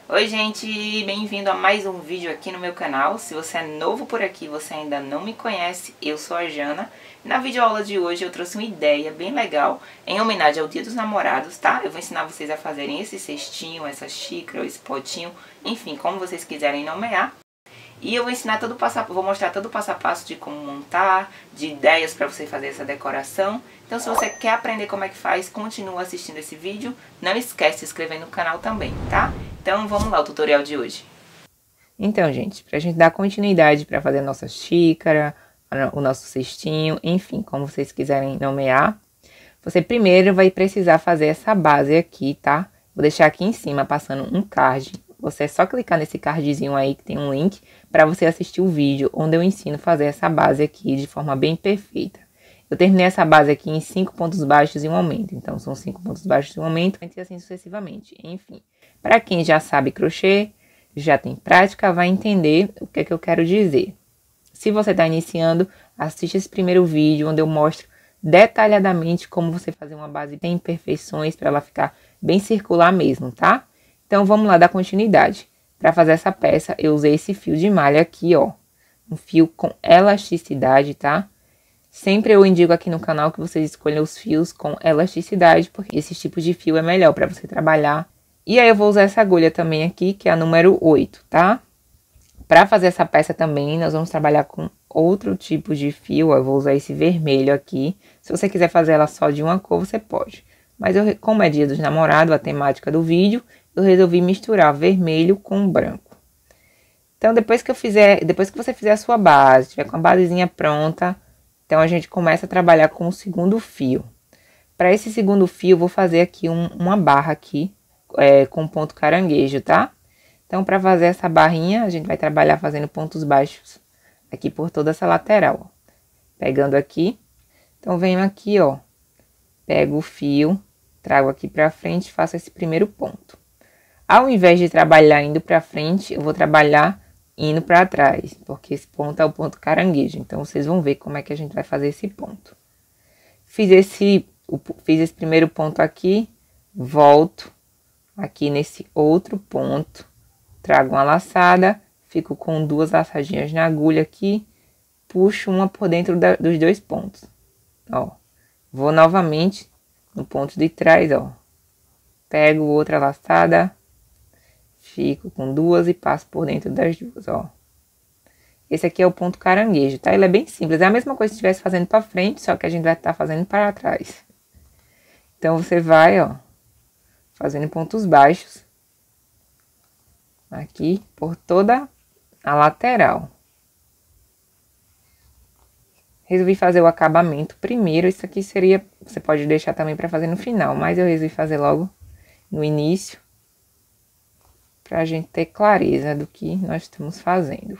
Oi gente, bem-vindo a mais um vídeo aqui no meu canal. Se você é novo por aqui, você ainda não me conhece, eu sou a Jana. Na videoaula de hoje eu trouxe uma ideia bem legal em homenagem ao Dia dos Namorados, tá? Eu vou ensinar vocês a fazerem esse cestinho, essa xícara, esse potinho, enfim, como vocês quiserem nomear. E eu vou ensinar vou mostrar todo o passo a passo de como montar, de ideias para você fazer essa decoração. Então se você quer aprender como é que faz, continua assistindo esse vídeo. Não esquece de se inscrever no canal também, tá? Então vamos lá, o tutorial de hoje. Então, gente, pra gente dar continuidade para fazer a nossa xícara, o nosso cestinho, enfim, como vocês quiserem nomear, você primeiro vai precisar fazer essa base aqui, tá? Vou deixar aqui em cima passando um card. Você é só clicar nesse cardzinho aí que tem um link para você assistir o vídeo onde eu ensino a fazer essa base aqui de forma bem perfeita. Eu terminei essa base aqui em 5 pontos baixos e um aumento. Então, são 5 pontos baixos e um aumento, e assim sucessivamente. Enfim, para quem já sabe crochê, já tem prática, vai entender o que é que eu quero dizer. Se você está iniciando, assiste esse primeiro vídeo onde eu mostro detalhadamente como você fazer uma base sem imperfeições para ela ficar bem circular mesmo, tá? Então, vamos lá dar continuidade. Para fazer essa peça, eu usei esse fio de malha aqui, ó. Um fio com elasticidade, tá? Sempre eu indico aqui no canal que vocês escolham os fios com elasticidade, porque esse tipo de fio é melhor para você trabalhar. E aí, eu vou usar essa agulha também aqui, que é a número 8, tá? Para fazer essa peça também, nós vamos trabalhar com outro tipo de fio, ó. Eu vou usar esse vermelho aqui. Se você quiser fazer ela só de uma cor, você pode. Mas como é Dia dos Namorados, a temática do vídeo, eu resolvi misturar vermelho com branco. Então, depois que você fizer a sua base, tiver com a basezinha pronta, então a gente começa a trabalhar com o segundo fio. Para esse segundo fio, eu vou fazer aqui uma barra aqui, com ponto caranguejo, tá? Então, para fazer essa barrinha, a gente vai trabalhar fazendo pontos baixos aqui por toda essa lateral, ó. Pegando aqui, então venho aqui, ó, pego o fio, trago aqui pra frente, faço esse primeiro ponto. Ao invés de trabalhar indo pra frente, eu vou trabalhar indo pra trás, porque esse ponto é o ponto caranguejo. Então, vocês vão ver como é que a gente vai fazer esse ponto. Fiz esse primeiro ponto aqui, volto aqui nesse outro ponto, trago uma laçada, fico com 2 laçadinhas na agulha aqui, puxo uma por dentro dos 2 pontos, ó. Vou novamente no ponto de trás, ó. Pego outra laçada, fico com 2 e passo por dentro das 2, ó. Esse aqui é o ponto caranguejo, tá? Ele é bem simples, é a mesma coisa que se estivesse fazendo pra frente, só que a gente vai estar fazendo para trás. Então, você vai, ó, fazendo pontos baixos aqui por toda a lateral. Resolvi fazer o acabamento primeiro. Isso aqui você pode deixar também para fazer no final, mas eu resolvi fazer logo no início, pra gente ter clareza do que nós estamos fazendo.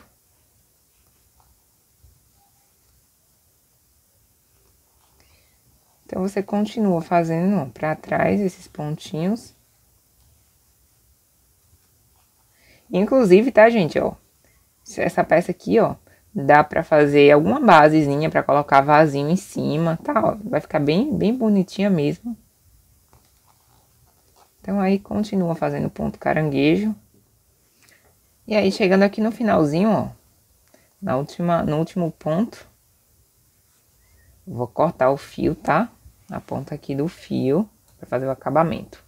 Então, você continua fazendo para trás esses pontinhos. Inclusive, tá, gente, ó, essa peça aqui, ó, dá pra fazer alguma basezinha pra colocar vasinho em cima, tá, ó, vai ficar bem bonitinha mesmo. Então, aí, continua fazendo ponto caranguejo. E aí, chegando aqui no finalzinho, ó, no último ponto, vou cortar o fio, tá? A ponta aqui do fio, pra fazer o acabamento.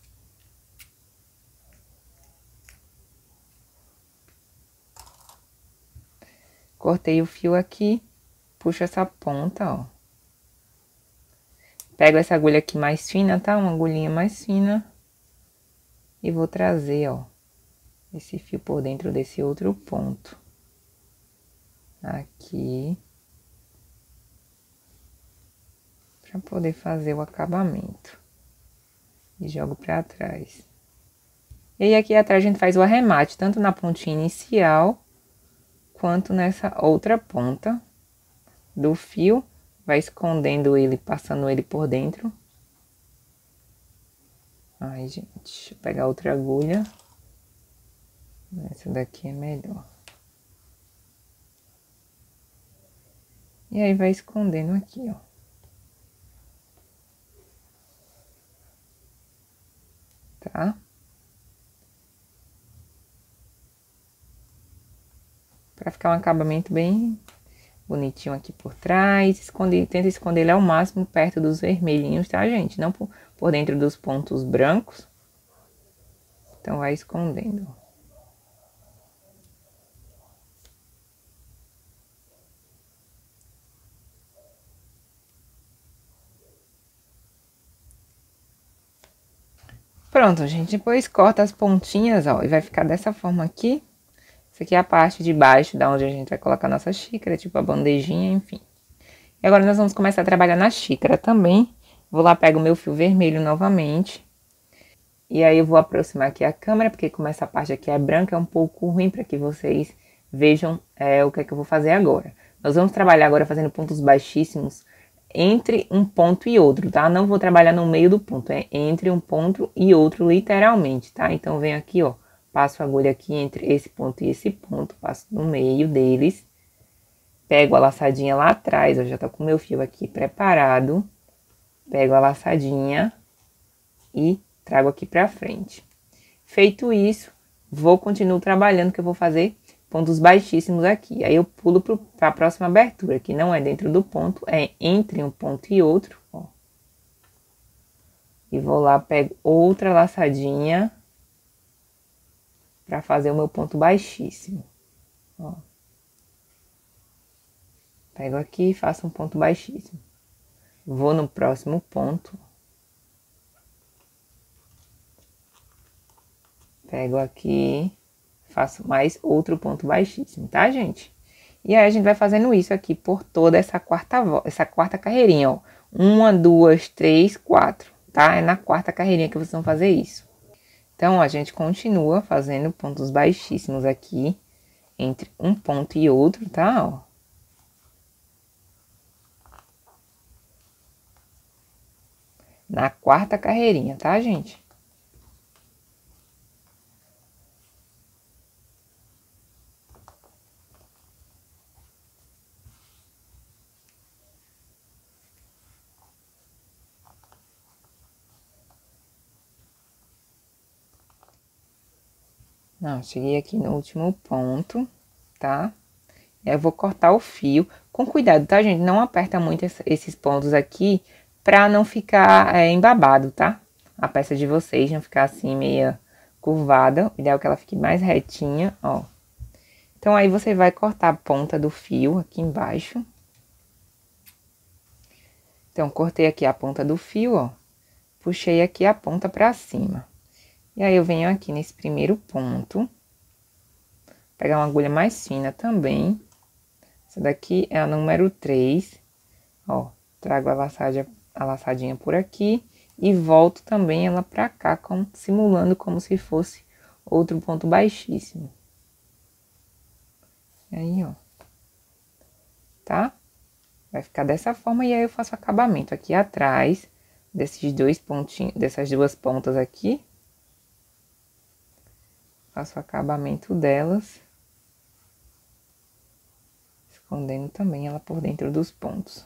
Cortei o fio aqui, puxo essa ponta, ó. Pego essa agulha aqui mais fina, tá? Uma agulhinha mais fina. E vou trazer, ó, esse fio por dentro desse outro ponto. Aqui. Pra poder fazer o acabamento. E jogo pra trás. E aí, aqui atrás a gente faz o arremate, tanto na pontinha inicial, quanto nessa outra ponta do fio. Vai escondendo ele, passando ele por dentro. Ai, gente, deixa eu pegar outra agulha. Essa daqui é melhor. E aí, vai escondendo aqui, ó. Tá? Pra ficar um acabamento bem bonitinho aqui por trás. Tenta esconder ele ao máximo perto dos vermelhinhos, tá, gente? Não por dentro dos pontos brancos. Então, vai escondendo. Pronto, gente. Depois corta as pontinhas, ó. E vai ficar dessa forma aqui. Essa aqui é a parte de baixo, da onde a gente vai colocar a nossa xícara, tipo a bandejinha, enfim. E agora nós vamos começar a trabalhar na xícara também. Vou lá, pego o meu fio vermelho novamente. E aí eu vou aproximar aqui a câmera, porque como essa parte aqui é branca, é um pouco ruim para que vocês vejam o que é que eu vou fazer agora. Nós vamos trabalhar agora fazendo pontos baixíssimos entre um ponto e outro, tá? Não vou trabalhar no meio do ponto, é entre um ponto e outro, literalmente, tá? Então, venho aqui, ó, passo a agulha aqui entre esse ponto e esse ponto, passo no meio deles, pego a laçadinha lá atrás, eu já tô com o meu fio aqui preparado, pego a laçadinha e trago aqui pra frente. Feito isso, vou continuar trabalhando, que eu vou fazer pontos baixíssimos aqui. Aí eu pulo para a próxima abertura, que não é dentro do ponto, é entre um ponto e outro, ó. E vou lá, pego outra laçadinha para fazer o meu ponto baixíssimo, ó. Pego aqui e faço um ponto baixíssimo. Vou no próximo ponto. Pego aqui, faço mais outro ponto baixíssimo, tá, gente? E aí, a gente vai fazendo isso aqui por toda essa quarta carreirinha, ó. 1, 2, 3, 4, tá? É na quarta carreirinha que vocês vão fazer isso. Então, a gente continua fazendo pontos baixíssimos aqui, entre um ponto e outro, tá? Ó. Na quarta carreirinha, tá, gente? Não, cheguei aqui no último ponto, tá? Eu vou cortar o fio. Com cuidado, tá, gente? Não aperta muito esses pontos aqui pra não ficar embabado, tá? A peça de vocês não ficar assim meia curvada. O ideal é que ela fique mais retinha, ó. Então, aí você vai cortar a ponta do fio aqui embaixo. Então, cortei aqui a ponta do fio, ó. Puxei aqui a ponta pra cima. E aí, eu venho aqui nesse primeiro ponto. Pegar uma agulha mais fina também. Essa daqui é a número 3. Ó, trago a laçadinha por aqui e volto também ela pra cá, simulando como se fosse outro ponto baixíssimo. Aí, ó. Tá? Vai ficar dessa forma e aí eu faço acabamento aqui atrás desses dois pontinhos, dessas duas pontas aqui. Faço o acabamento delas. Escondendo também ela por dentro dos pontos.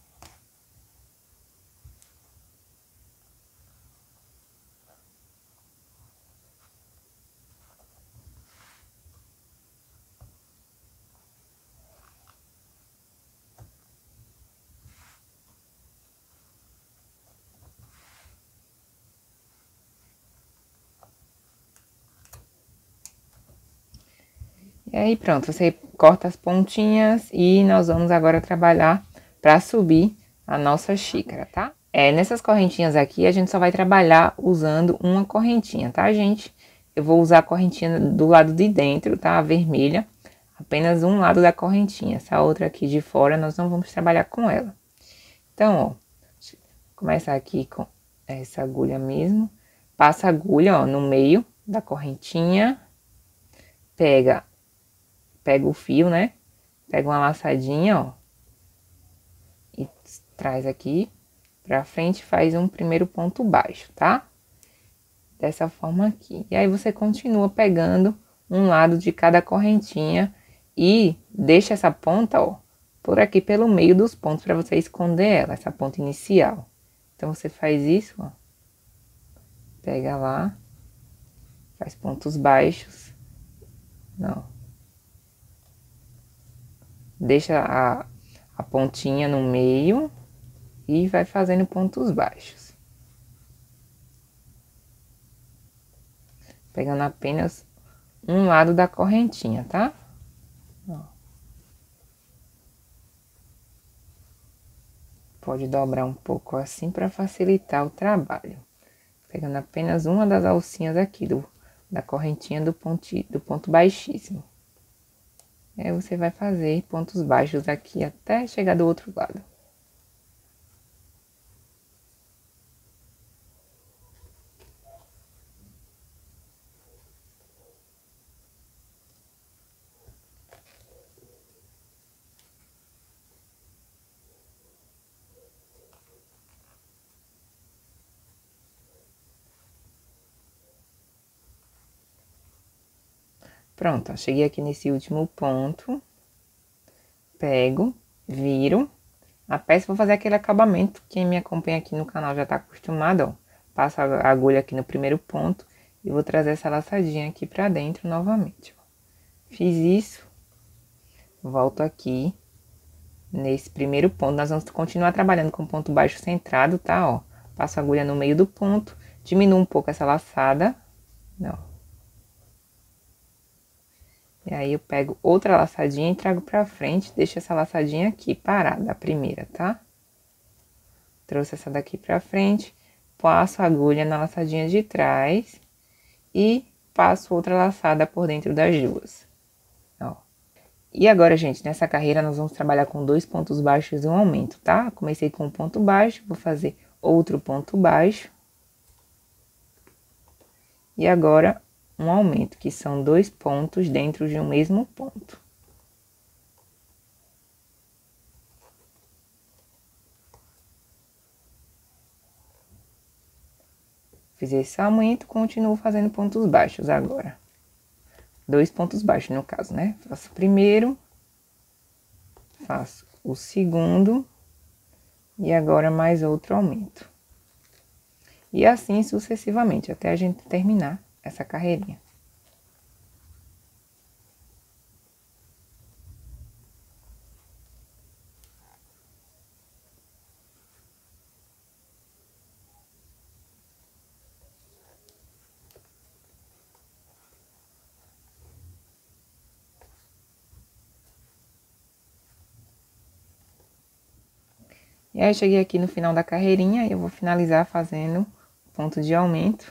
E aí, pronto, você corta as pontinhas e nós vamos agora trabalhar para subir a nossa xícara, tá? Nessas correntinhas aqui, a gente só vai trabalhar usando uma correntinha, tá, gente? Eu vou usar a correntinha do lado de dentro, tá? A vermelha, apenas um lado da correntinha. Essa outra aqui de fora, nós não vamos trabalhar com ela. Então, ó, começar aqui com essa agulha mesmo. Passa a agulha, ó, no meio da correntinha. Pega o fio, né? Pega uma laçadinha, ó. E traz aqui pra frente, faz um primeiro ponto baixo, tá? Dessa forma aqui. E aí, você continua pegando um lado de cada correntinha e deixa essa ponta, ó, por aqui pelo meio dos pontos pra você esconder ela, essa ponta inicial. Então, você faz isso, ó. Pega lá, faz pontos baixos. Não. deixa a pontinha no meio e vai fazendo pontos baixos. Pegando apenas um lado da correntinha, tá? Ó. Pode dobrar um pouco assim para facilitar o trabalho. Pegando apenas uma das alcinhas aqui da correntinha do ponto baixíssimo. E aí você vai fazer pontos baixos aqui até chegar do outro lado. Pronto, ó, cheguei aqui nesse último ponto. Pego, viro a peça, vou fazer aquele acabamento. Quem me acompanha aqui no canal já tá acostumado, ó. Passo a agulha aqui no primeiro ponto e vou trazer essa laçadinha aqui pra dentro novamente, ó. Fiz isso, volto aqui nesse primeiro ponto. Nós vamos continuar trabalhando com ponto baixo centrado, tá, ó. Passo a agulha no meio do ponto, diminuo um pouco essa laçada, ó. E aí, eu pego outra laçadinha e trago pra frente, deixo essa laçadinha aqui, parada, a primeira, tá? Trouxe essa daqui pra frente, passo a agulha na laçadinha de trás e passo outra laçada por dentro das duas, ó. E agora, gente, nessa carreira nós vamos trabalhar com 2 pontos baixos e um aumento, tá? Comecei com um ponto baixo, vou fazer outro ponto baixo. E agora, um aumento, que são 2 pontos dentro de um mesmo ponto. Fiz esse aumento, continuo fazendo pontos baixos agora. 2 pontos baixos, no caso, né? Faço o primeiro, faço o segundo, e agora mais outro aumento. E assim sucessivamente, até a gente terminar essa carreirinha. E aí, cheguei aqui no final da carreirinha e eu vou finalizar fazendo ponto de aumento.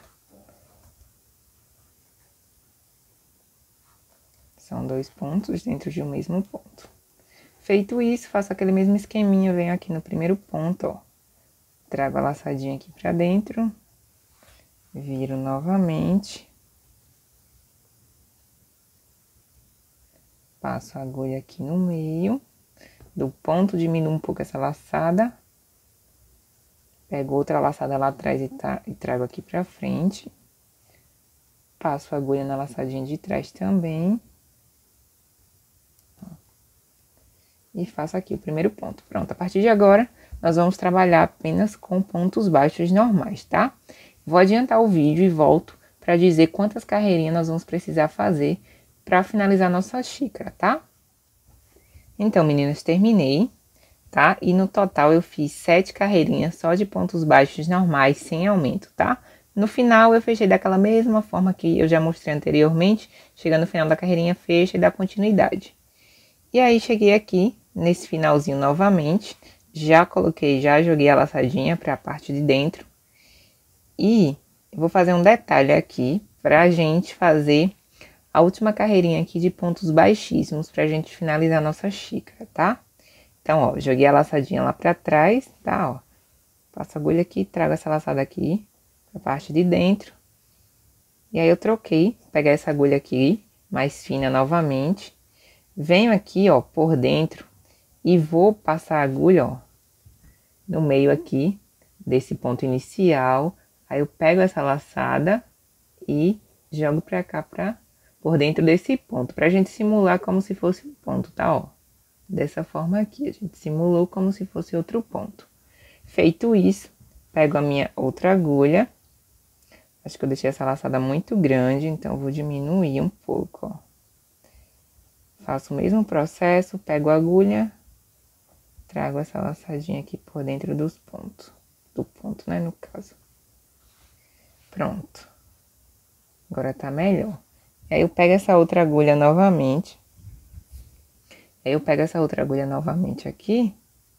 São 2 pontos dentro de um mesmo ponto. Feito isso, faço aquele mesmo esqueminha, venho aqui no primeiro ponto, ó. Trago a laçadinha aqui pra dentro, viro novamente. Passo a agulha aqui no meio. Do ponto, diminuo um pouco essa laçada. Pego outra laçada lá atrás e trago aqui pra frente. Passo a agulha na laçadinha de trás também. E faço aqui o primeiro ponto. Pronto, a partir de agora, nós vamos trabalhar apenas com pontos baixos normais, tá? Vou adiantar o vídeo e volto pra dizer quantas carreirinhas nós vamos precisar fazer pra finalizar nossa xícara, tá? Então, meninas, terminei, tá? E no total eu fiz 7 carreirinhas só de pontos baixos normais, sem aumento, tá? No final eu fechei daquela mesma forma que eu já mostrei anteriormente. Chegando no final da carreirinha, fecha e dá continuidade. E aí, cheguei aqui, nesse finalzinho novamente, já joguei a laçadinha pra parte de dentro. E eu vou fazer um detalhe aqui, pra gente fazer a última carreirinha aqui de pontos baixíssimos pra gente finalizar a nossa xícara, tá? Então, ó, joguei a laçadinha lá pra trás, tá, ó. Passo a agulha aqui, trago essa laçada aqui pra parte de dentro. E aí, eu troquei, pegar essa agulha aqui, mais fina novamente. Venho aqui, ó, por dentro e vou passar a agulha, ó, no meio aqui desse ponto inicial. Aí, eu pego essa laçada e jogo pra cá, por dentro desse ponto, pra gente simular como se fosse um ponto, tá, ó? Dessa forma aqui, a gente simulou como se fosse outro ponto. Feito isso, pego a minha outra agulha. Acho que eu deixei essa laçada muito grande, então eu vou diminuir um pouco, ó. Faço o mesmo processo, pego a agulha, trago essa laçadinha aqui por dentro dos pontos. Do ponto, né, no caso. Pronto. Agora tá melhor. Aí eu pego essa outra agulha novamente. Aqui.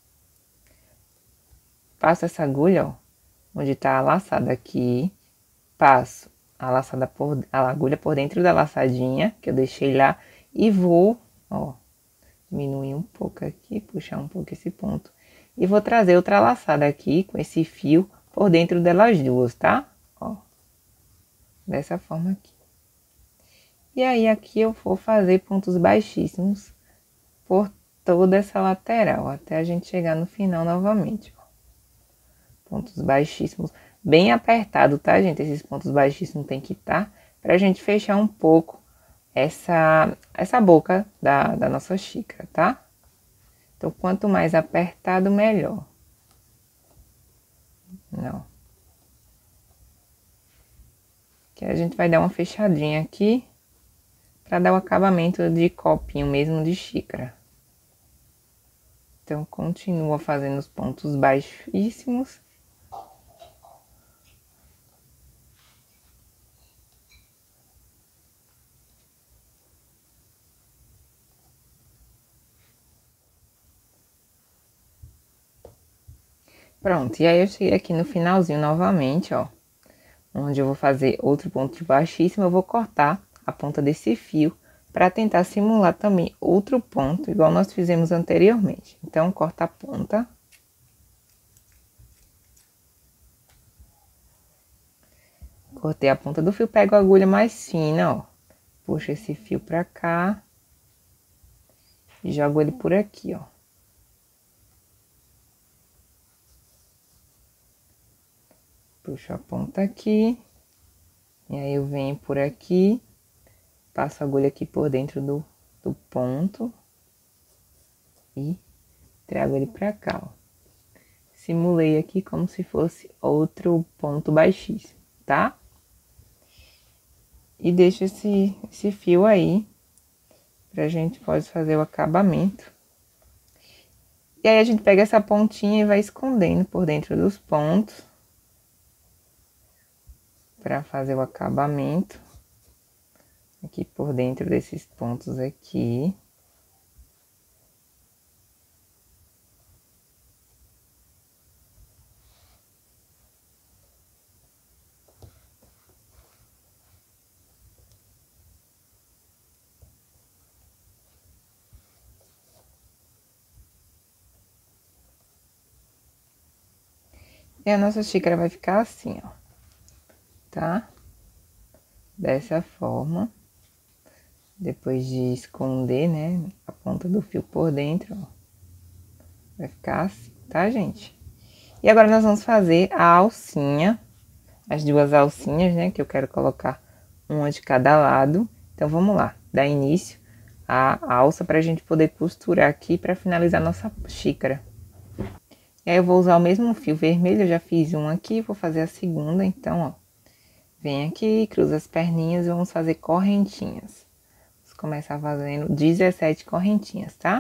Passo essa agulha, ó, onde tá a laçada aqui. Passo a agulha por dentro da laçadinha, que eu deixei lá. E vou, ó, diminuir um pouco aqui, puxar um pouco esse ponto. E vou trazer outra laçada aqui, com esse fio, por dentro delas duas, tá? Ó, dessa forma aqui. E aí, aqui eu vou fazer pontos baixíssimos por toda essa lateral, até a gente chegar no final novamente, ó. Pontos baixíssimos, bem apertado, tá, gente? Esses pontos baixíssimos tem que estar, pra gente fechar um pouco essa boca da nossa xícara, tá? Então, quanto mais apertado, melhor. Não. Que a gente vai dar uma fechadinha aqui, pra dar o acabamento de copinho mesmo de xícara. Então, continua fazendo os pontos baixíssimos. Pronto, e aí eu cheguei aqui no finalzinho novamente, ó. Onde eu vou fazer outro ponto baixíssimo, eu vou cortar a ponta desse fio para tentar simular também outro ponto, igual nós fizemos anteriormente. Então, corta a ponta. Cortei a ponta do fio, pego a agulha mais fina, ó. Puxo esse fio pra cá. E jogo ele por aqui, ó. Puxo a ponta aqui. E aí, eu venho por aqui. Passo a agulha aqui por dentro do ponto. E trago ele pra cá, ó. Simulei aqui como se fosse outro ponto baixíssimo, tá? E deixo esse fio aí, pra gente pode fazer o acabamento. E aí, a gente pega essa pontinha e vai escondendo por dentro dos pontos. Pra fazer o acabamento. Aqui por dentro desses pontos aqui. E a nossa xícara vai ficar assim, ó, tá? Dessa forma. Depois de esconder, né, a ponta do fio por dentro, ó. Vai ficar assim, tá, gente? E agora nós vamos fazer a alcinha, as duas alcinhas, né, que eu quero colocar uma de cada lado. Então, vamos lá, dar início à alça pra gente poder costurar aqui pra finalizar nossa xícara. E aí, eu vou usar o mesmo fio vermelho, eu já fiz um aqui, vou fazer a segunda, então, ó. Vem aqui, cruza as perninhas e vamos fazer correntinhas. Vamos começar fazendo 17 correntinhas, tá?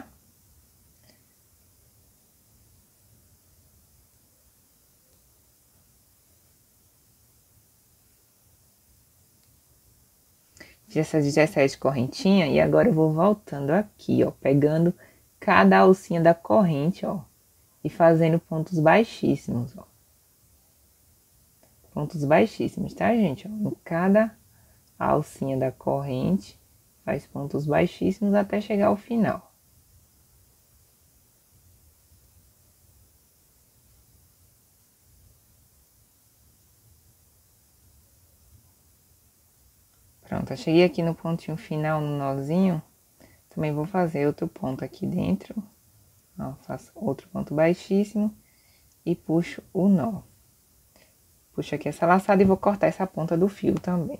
Fiz essas 17 correntinhas e agora eu vou voltando aqui, ó, pegando cada alcinha da corrente, ó, e fazendo pontos baixíssimos, ó. Pontos baixíssimos, tá, gente? Ó, em cada alcinha da corrente, faz pontos baixíssimos até chegar ao final. Pronto, eu cheguei aqui no pontinho final, no nozinho, também vou fazer outro ponto aqui dentro, ó, faço outro ponto baixíssimo e puxo o nó. Puxo aqui essa laçada e vou cortar essa ponta do fio também.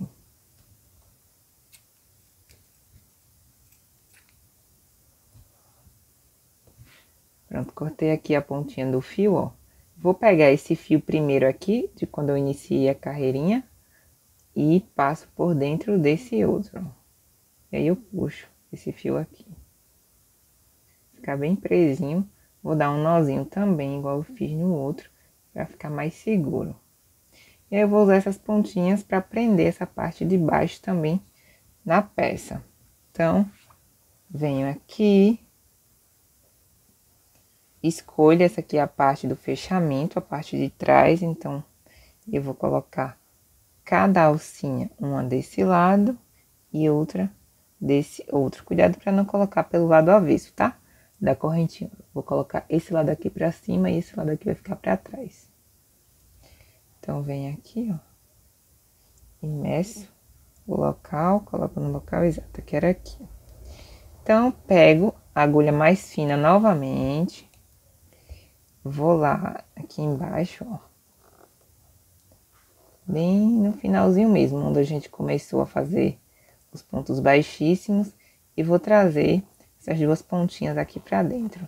Pronto, cortei aqui a pontinha do fio, ó. Vou pegar esse fio primeiro aqui, de quando eu iniciei a carreirinha, e passo por dentro desse outro, ó. E aí, eu puxo esse fio aqui. ficar bem presinho, vou dar um nozinho também, igual eu fiz no outro, para ficar mais seguro. E aí eu vou usar essas pontinhas para prender essa parte de baixo também na peça. Então, venho aqui, escolho essa aqui a parte do fechamento, a parte de trás, então eu vou colocar cada alcinha, uma desse lado e outra desse outro. Cuidado para não colocar pelo lado avesso, tá? Da correntinha. Vou colocar esse lado aqui para cima e esse lado aqui vai ficar para trás. Então, vem aqui, ó, e meço o local, coloco no local exato, que era aqui. Então, pego a agulha mais fina novamente, vou lá aqui embaixo, ó, bem no finalzinho mesmo, onde a gente começou a fazer os pontos baixíssimos, e vou trazer essas duas pontinhas aqui pra dentro.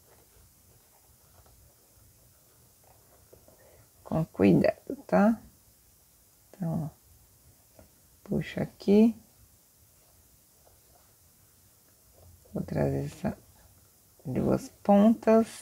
Com cuidado, tá? Então, ó, puxo aqui. Vou trazer essas duas pontas.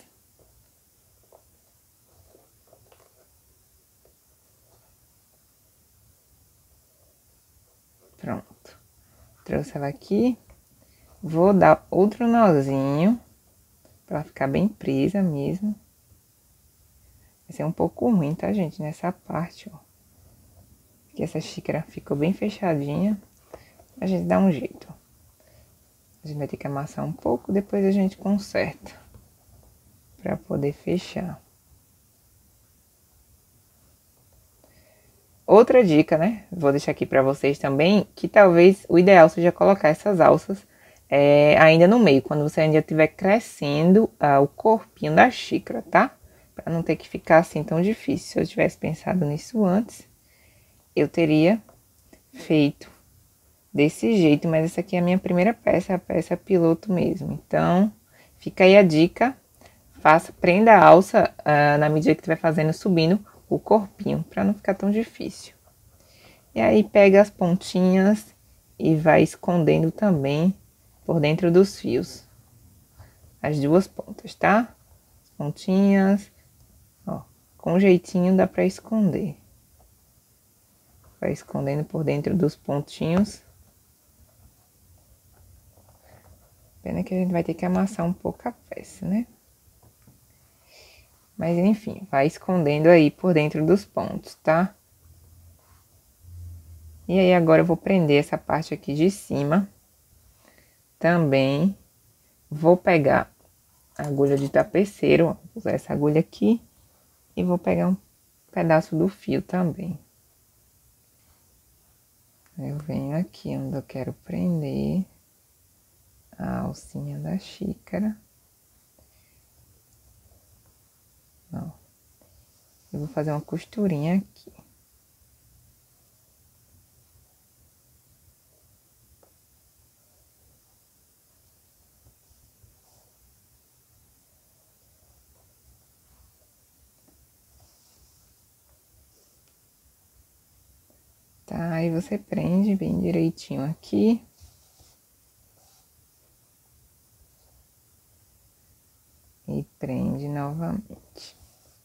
Pronto. Trouxe ela aqui. Vou dar outro nozinho, pra ela ficar bem presa mesmo. Vai ser um pouco ruim, tá, gente? Nessa parte, ó. Porque essa xícara ficou bem fechadinha. A gente dá um jeito. A gente vai ter que amassar um pouco, depois a gente conserta. Pra poder fechar. Outra dica, né? Vou deixar aqui pra vocês também, que talvez o ideal seja colocar essas alças ainda no meio, quando você ainda estiver crescendo o corpinho da xícara, tá? Pra não ter que ficar assim tão difícil. Se eu tivesse pensado nisso antes, eu teria feito desse jeito, mas essa aqui é a minha primeira peça, a peça piloto mesmo. Então, fica aí a dica, prenda a alça na medida que tu vai fazendo, subindo o corpinho, pra não ficar tão difícil. E aí, pega as pontinhas e vai escondendo também por dentro dos fios. As duas pontas, tá? As pontinhas, ó, com jeitinho dá pra esconder. Vai escondendo por dentro dos pontinhos. Pena que a gente vai ter que amassar um pouco a peça, né? Mas enfim, vai escondendo aí por dentro dos pontos, tá? E aí, agora eu vou prender essa parte aqui de cima. Também vou pegar a agulha de tapeceiro, ó, vou usar essa agulha aqui. E vou pegar um pedaço do fio também. Eu venho aqui onde eu quero prender a alcinha da xícara. Ó. Eu vou fazer uma costurinha aqui. Tá, aí você prende bem direitinho aqui. E prende novamente.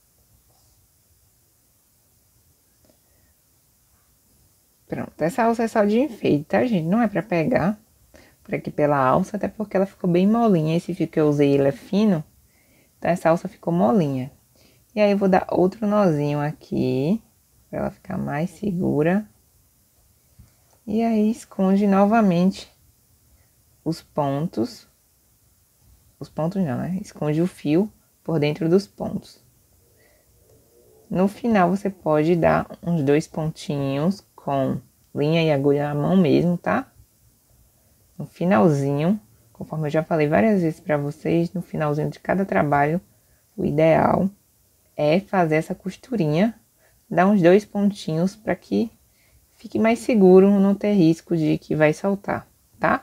Pronto, essa alça é só de enfeite, tá, gente? Não é pra pegar por aqui pela alça, até porque ela ficou bem molinha. Esse fio que eu usei, ele é fino, então essa alça ficou molinha. E aí, eu vou dar outro nozinho aqui, pra ela ficar mais segura. E aí, esconde novamente os pontos. Os pontos não, né? Esconde o fio por dentro dos pontos. No final, você pode dar uns 2 pontinhos com linha e agulha à mão mesmo, tá? No finalzinho, conforme eu já falei várias vezes pra vocês, no finalzinho de cada trabalho, o ideal é fazer essa costurinha, dar uns 2 pontinhos pra que fique mais seguro, não ter risco de que vai saltar, tá?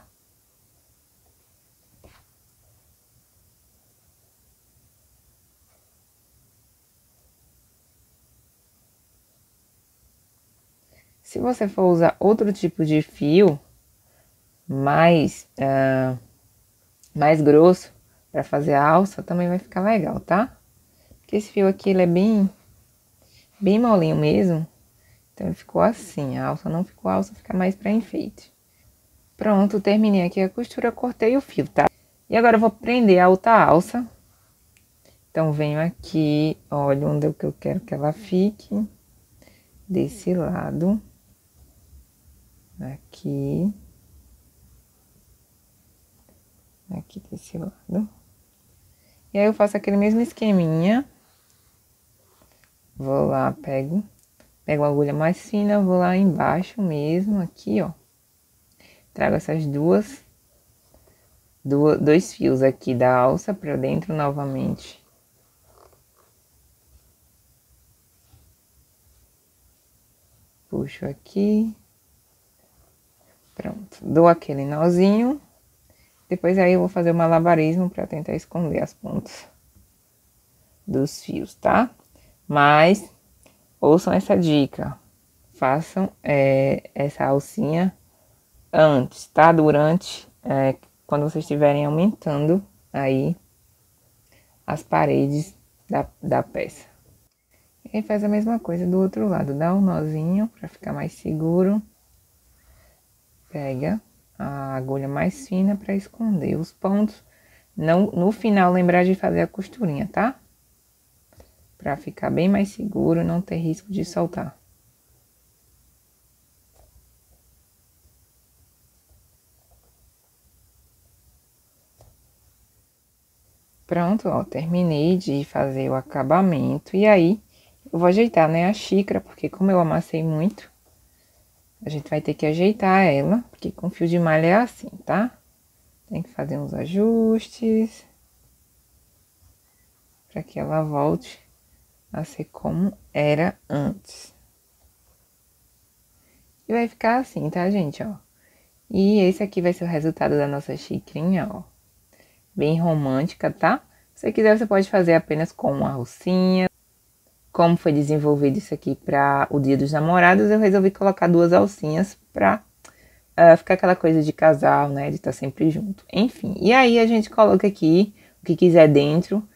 Se você for usar outro tipo de fio, mais grosso, pra fazer a alça, também vai ficar legal, tá? Porque esse fio aqui, ele é bem molinho mesmo. Então, ficou assim. A alça não ficou alça, fica mais pra enfeite. Pronto, terminei aqui a costura, cortei o fio, tá? E agora eu vou prender a outra alça. Então, venho aqui, olha onde é que eu quero que ela fique. Desse lado. Aqui. Aqui desse lado. E aí, eu faço aquele mesmo esqueminha. Vou lá, pego a agulha mais fina, vou lá embaixo mesmo, aqui, ó. Trago essas dois fios aqui da alça pra dentro novamente. Puxo aqui. Pronto. Dou aquele nozinho. Depois aí eu vou fazer o malabarismo pra tentar esconder as pontas dos fios, tá? Mas, ouçam essa dica. Façam essa alcinha antes, tá? Durante, quando vocês estiverem aumentando aí as paredes da peça. E aí faz a mesma coisa do outro lado, dá um nozinho pra ficar mais seguro. Pega a agulha mais fina pra esconder os pontos. Não, no final, lembrar de fazer a costurinha, tá? Pra ficar bem mais seguro, não ter risco de soltar. Pronto, ó, terminei de fazer o acabamento. E aí, eu vou ajeitar, né, a xícara, porque como eu amassei muito, a gente vai ter que ajeitar ela, porque com fio de malha é assim, tá? Tem que fazer uns ajustes, para que ela volte a ser como era antes. E vai ficar assim, tá, gente, ó? E esse aqui vai ser o resultado da nossa xicrinha, ó. Bem romântica, tá? Se você quiser, você pode fazer apenas com uma alcinha. Como foi desenvolvido isso aqui para o Dia dos Namorados, eu resolvi colocar 2 alcinhas pra ficar aquela coisa de casal, né? De estar sempre junto. Enfim, e aí a gente coloca aqui o que quiser dentro.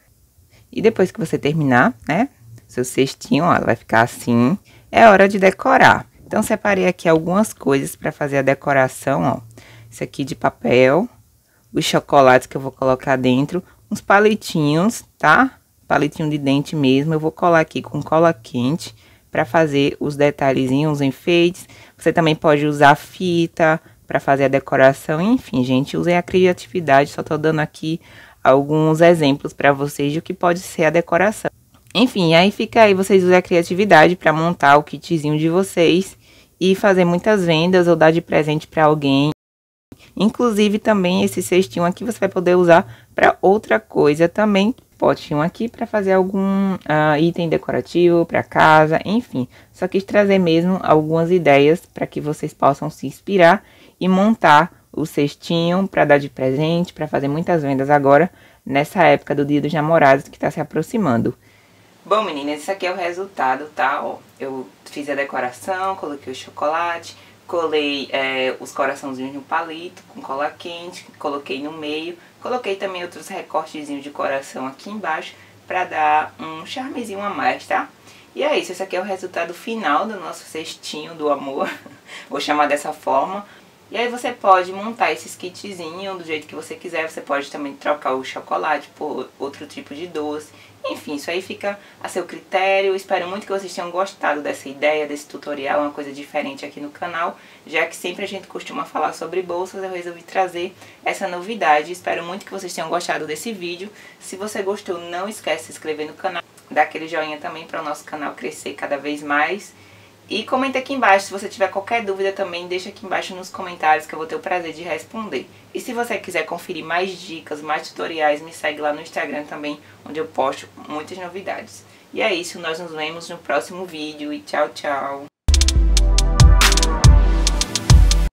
E depois que você terminar, né? Seu cestinho, ó, ela vai ficar assim. É hora de decorar. Então, separei aqui algumas coisas para fazer a decoração, ó. Isso aqui de papel. Os chocolates que eu vou colocar dentro. Uns palitinhos, tá? Palitinho de dente mesmo. Eu vou colar aqui com cola quente para fazer os detalhezinhos, os enfeites. Você também pode usar fita para fazer a decoração. Enfim, gente, usem a criatividade. Só tô dando aqui alguns exemplos para vocês do que pode ser a decoração. Enfim, aí fica aí, vocês usam a criatividade para montar o kitzinho de vocês e fazer muitas vendas ou dar de presente para alguém. Inclusive, também esse cestinho aqui você vai poder usar para outra coisa também. Potinho aqui para fazer algum item decorativo para casa, enfim. Só quis trazer mesmo algumas ideias para que vocês possam se inspirar e montar o cestinho para dar de presente, para fazer muitas vendas agora, nessa época do Dia dos Namorados que está se aproximando. Bom, meninas, esse aqui é o resultado, tá? Ó, eu fiz a decoração, coloquei o chocolate, colei os coraçãozinhos no palito com cola quente, coloquei no meio, coloquei também outros recortezinhos de coração aqui embaixo pra dar um charmezinho a mais, tá? E é isso, esse aqui é o resultado final do nosso cestinho do amor, vou chamar dessa forma. E aí você pode montar esses kitzinhos do jeito que você quiser, você pode também trocar o chocolate por outro tipo de doce. Enfim, isso aí fica a seu critério. Espero muito que vocês tenham gostado dessa ideia, desse tutorial, uma coisa diferente aqui no canal. Já que sempre a gente costuma falar sobre bolsas, eu resolvi trazer essa novidade. Espero muito que vocês tenham gostado desse vídeo. Se você gostou, não esquece de se inscrever no canal, dar aquele joinha também para o nosso canal crescer cada vez mais. E comenta aqui embaixo, se você tiver qualquer dúvida também, deixa aqui embaixo nos comentários que eu vou ter o prazer de responder. E se você quiser conferir mais dicas, mais tutoriais, me segue lá no Instagram também, onde eu posto muitas novidades. E é isso, nós nos vemos no próximo vídeo e tchau, tchau!